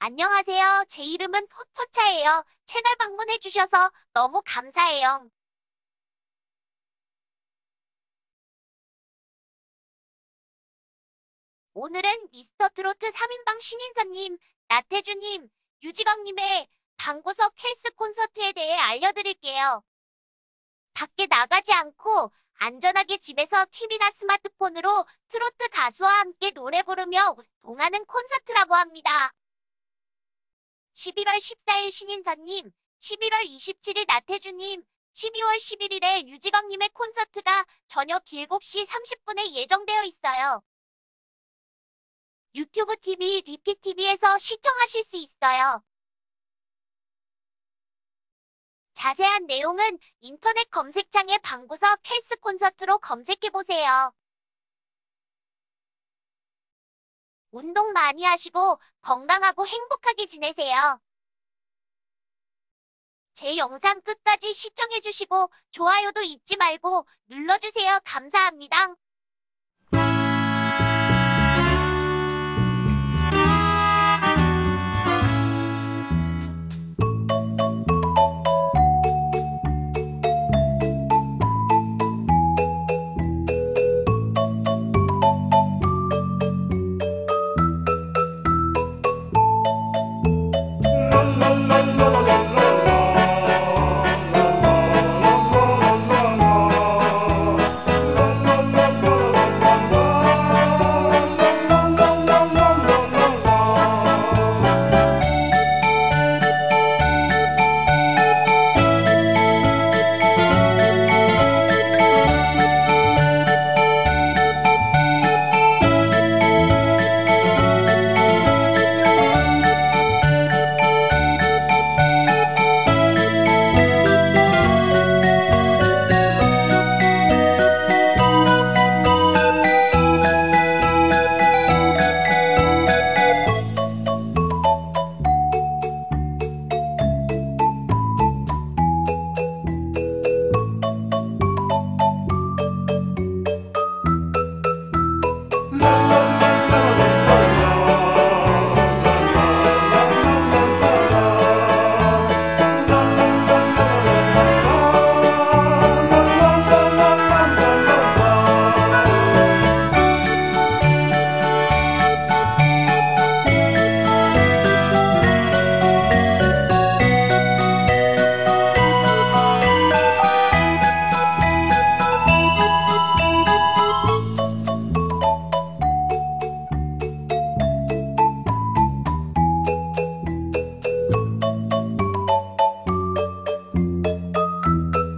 안녕하세요. 제 이름은 포차예요. 채널 방문해주셔서 너무 감사해요. 오늘은 미스터 트로트 3인방 신인사님, 나태주님, 유지광님의 방구석 헬스 콘서트에 대해 알려드릴게요. 밖에 나가지 않고 안전하게 집에서 TV나 스마트폰으로 트로트 가수와 함께 노래 부르며 동하는 콘서트라고 합니다. 11월 14일 신인사님, 11월 27일 나태주님, 12월 11일에 유지광님의 콘서트가 저녁 7시 30분에 예정되어 있어요. 유튜브 TV, 리피TV에서 시청하실 수 있어요. 자세한 내용은 인터넷 검색창에 방구석 헬스 콘서트로 검색해보세요. 운동 많이 하시고 건강하고 행복하게 지내세요. 제 영상 끝까지 시청해주시고 좋아요도 잊지 말고 눌러주세요. 감사합니다.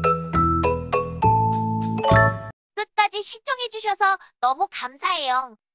끝까지 시청해주셔서 너무 감사해요.